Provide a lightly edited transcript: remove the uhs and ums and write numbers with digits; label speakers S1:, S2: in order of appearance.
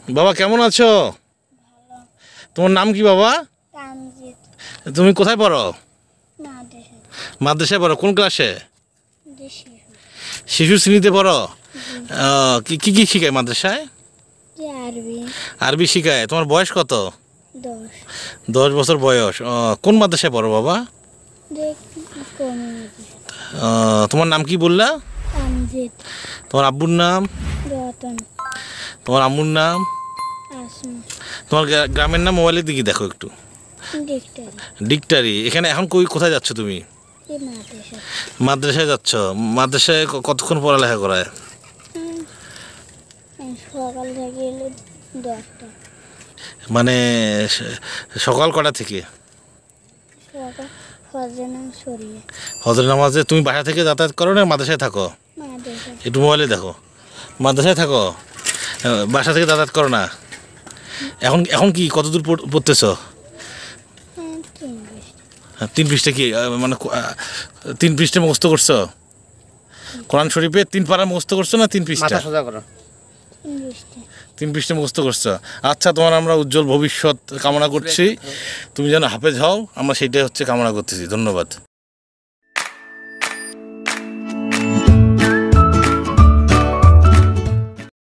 S1: বাবা কেমন আছো? তোমার নাম কি বাবা?
S2: তামজিদ।
S1: তুমি কোথায় পড়ো?
S2: মাদ্রাসা।
S1: মাদ্রাসায় পড়ো, কোন ক্লাসে?
S2: দেশি।
S1: শিশু শ্রেণীতে পড়ো? কি কি কি শিখায় মাদ্রাসায়?
S2: আরবি।
S1: আরবি শিখায়। তোমার বয়স কত?
S2: 10।
S1: 10 বছর বয়স। কোন মাদ্রাসায় পড়ো বাবা?
S2: দেখ কমিউনিটি।
S1: তোমার নাম কি বললা?
S2: তামজিদ।
S1: তোমার আব্বুর নাম?
S2: রতন।
S1: তোমার আম্মুর নাম?
S2: আসমা।
S1: তোমার গ্রামের নাম মোবাইলের দিকে দেখো একটু।
S2: ডিক্টারি।
S1: ডিকটারি। এখানে এখন কোথায় যাচ্ছ তুমি?
S2: এই মাদ্রাসা।
S1: মাদ্রাসায় যাচ্ছ। মাদ্রাসায় কতক্ষণ পড়ালেখা করায়?
S2: সকাল থেকে এলে 10টা।
S1: মানে সকাল কটা থেকে?
S2: সকাল ফজর নাম সরিয়ে।
S1: হজরের নামাজে তুমি বাসা থেকে যাতায়াত করো না মাদ্রাসায় থাকো?
S2: মাদ্রাসা।
S1: একটু মোবাইলে দেখো। মাদ্রাসায় থাকো, বাসা থেকে যাতায়াত করো না? এখন এখন কি কত দূর পড়তেছো?
S2: 3 বছর।
S1: 3 পৃষ্ঠা কি মানে 3 পৃষ্ঠা মুখস্থ করছো? কোরআন শরীফে 3 পারা মুখস্থ করছো না 3 পৃষ্ঠা?
S2: 3 বছর।
S1: 3 পৃষ্ঠা মুখস্থ করছো। আচ্ছা, তোমার আমরা উজ্জ্বল ভবিষ্যৎ কামনা করছি। তুমি যেন হাফেজ হও, আমরা সেইটাই হচ্ছে কামনা করতেছি। ধন্যবাদ।